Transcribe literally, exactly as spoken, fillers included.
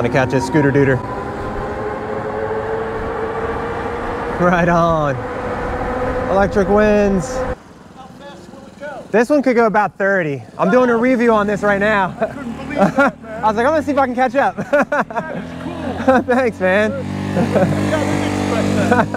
gonna catch this scooter dooter. Right on. Electric winds. How fast will it go? This one could go about thirty. I'm doing a review on this right now. I couldn't believe that, man. I was like, I'm gonna see if I can catch up. That is cool. Thanks, man. Yeah, I didn't expect that.